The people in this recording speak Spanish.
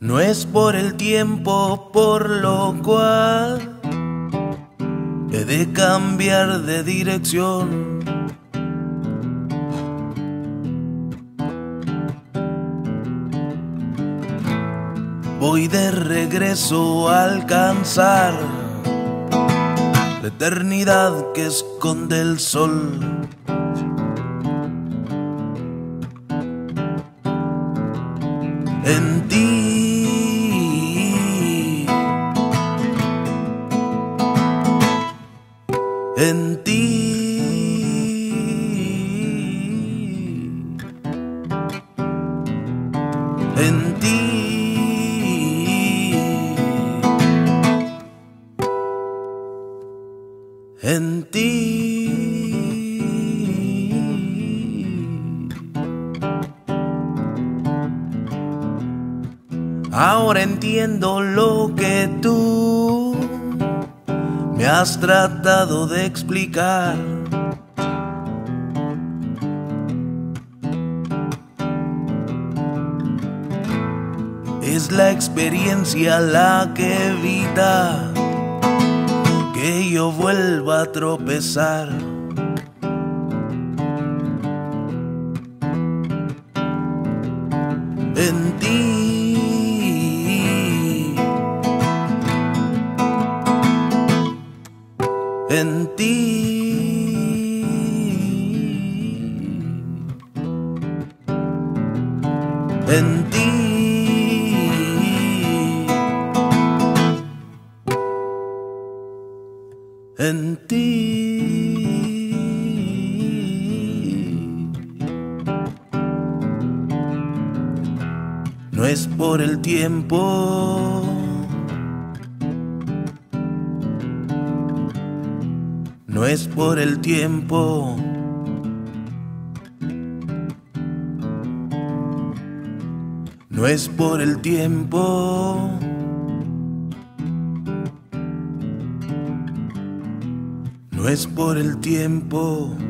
No es por el tiempo por lo cual he de cambiar de dirección. Voy de regreso a alcanzar la eternidad que esconde el sol. En ti, en ti, en ti, en ti. Ahora entiendo lo que tú me has tratado de explicar. Es la experiencia la que evita que yo vuelva a tropezar. En ti, en ti, en ti, en ti. No es por el tiempo, no es por el tiempo, no es por el tiempo, no es por el tiempo.